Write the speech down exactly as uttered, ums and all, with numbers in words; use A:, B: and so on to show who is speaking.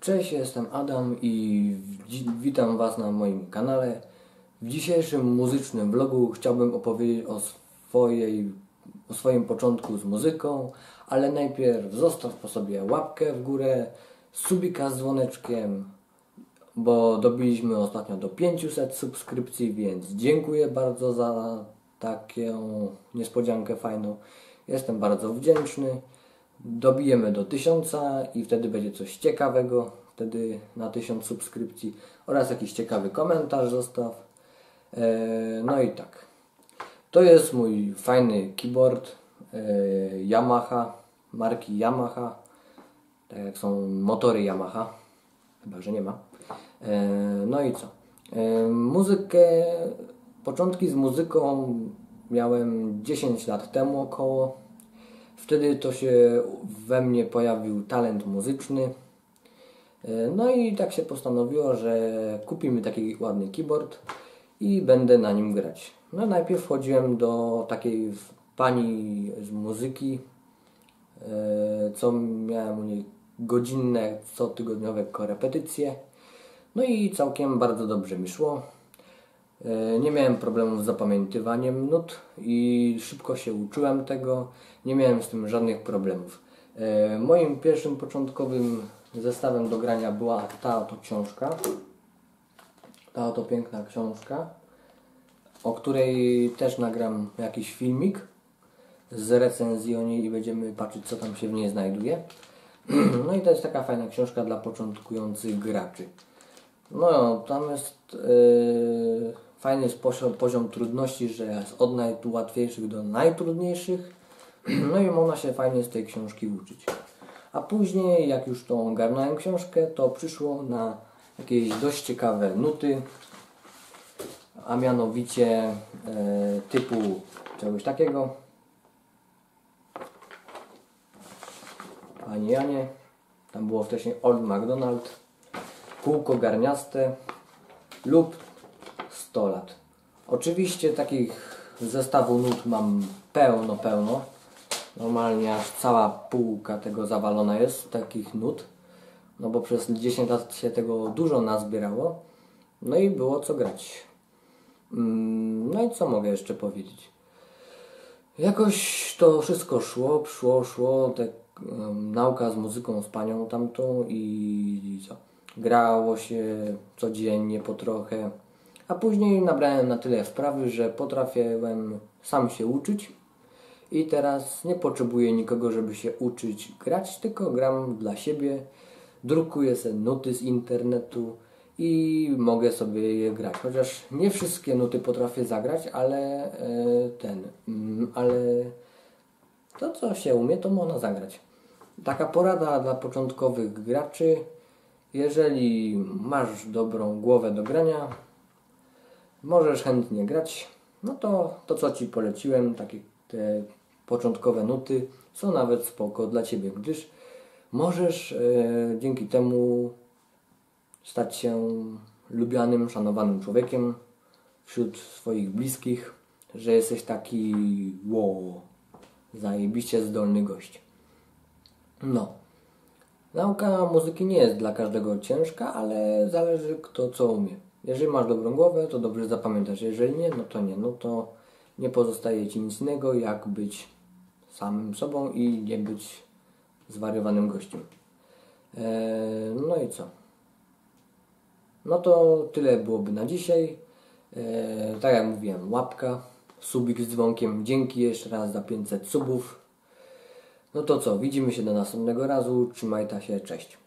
A: Cześć, jestem Adam i witam Was na moim kanale. W dzisiejszym muzycznym vlogu chciałbym opowiedzieć o, swojej, o swoim początku z muzyką, ale najpierw zostaw po sobie łapkę w górę, subika z dzwoneczkiem, bo dobiliśmy ostatnio do pięciuset subskrypcji, więc dziękuję bardzo za taką niespodziankę fajną. Jestem bardzo wdzięczny. Dobijemy do tysiąca i wtedy będzie coś ciekawego, wtedy na tysiąc subskrypcji oraz jakiś ciekawy komentarz zostaw. Eee, no i tak, to jest mój fajny keyboard eee, Yamaha, marki Yamaha, tak jak są motory Yamaha, chyba że nie ma. Eee, no i co, eee, muzykę, początki z muzyką miałem dziesięć lat temu około. Wtedy to się we mnie pojawił talent muzyczny. No i tak się postanowiło, że kupimy taki ładny keyboard i będę na nim grać. No najpierw wchodziłem do takiej pani z muzyki, co miałem u niej godzinne, cotygodniowe korepetycje. No i całkiem bardzo dobrze mi szło. Nie miałem problemów z zapamiętywaniem nut i szybko się uczyłem tego. Nie miałem z tym żadnych problemów. Moim pierwszym początkowym zestawem do grania była ta oto książka. Ta oto piękna książka, o której też nagram jakiś filmik z recenzji o niej i będziemy patrzeć, co tam się w niej znajduje. No i to jest taka fajna książka dla początkujących graczy. No, tam jest yy, fajny jest poziom, poziom trudności, że jest od najłatwiejszych do najtrudniejszych. No i można się fajnie z tej książki uczyć. A później, jak już tą ogarnąłem książkę, to przyszło na jakieś dość ciekawe nuty, a mianowicie yy, typu czegoś takiego. Panie Janie, tam było wcześniej Old MacDonald, kółko garniaste lub sto lat. Oczywiście takich zestawu nut mam pełno, pełno. Normalnie aż cała półka tego zawalona jest, takich nut. No bo przez dziesięć lat się tego dużo nazbierało. No i było co grać. No i co mogę jeszcze powiedzieć? Jakoś to wszystko szło, szło, szło. Te, um, nauka z muzyką z panią tamtą i, i co? Grało się codziennie po trochę, a później nabrałem na tyle wprawy, że potrafiłem sam się uczyć i teraz nie potrzebuję nikogo, żeby się uczyć grać, tylko gram dla siebie, drukuję sobie nuty z internetu i mogę sobie je grać. Chociaż nie wszystkie nuty potrafię zagrać, ale e, ten, mm, ale to co się umie, to można zagrać. Taka porada dla początkowych graczy. Jeżeli masz dobrą głowę do grania, możesz chętnie grać, no to to co Ci poleciłem, takie te początkowe nuty są nawet spoko dla Ciebie, gdyż możesz e, dzięki temu stać się lubianym, szanowanym człowiekiem wśród swoich bliskich, że jesteś taki wow, zajebiście zdolny gość. No. Nauka muzyki nie jest dla każdego ciężka, ale zależy kto co umie. Jeżeli masz dobrą głowę, to dobrze zapamiętasz. Jeżeli nie, no to nie. No to nie pozostaje Ci nic innego, jak być samym sobą i nie być zwariowanym gościem. Eee, no i co? No to tyle byłoby na dzisiaj. Eee, tak jak mówiłem, łapka, subik z dzwonkiem. Dzięki jeszcze raz za pięćset subów. No to co, widzimy się do następnego razu, trzymajcie się, cześć.